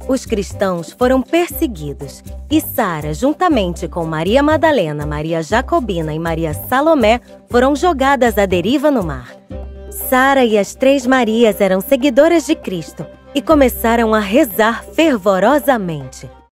Os cristãos foram perseguidos e Sara, juntamente com Maria Madalena, Maria Jacobina e Maria Salomé, foram jogadas à deriva no mar. Sara e as três Marias eram seguidoras de Cristo e começaram a rezar fervorosamente.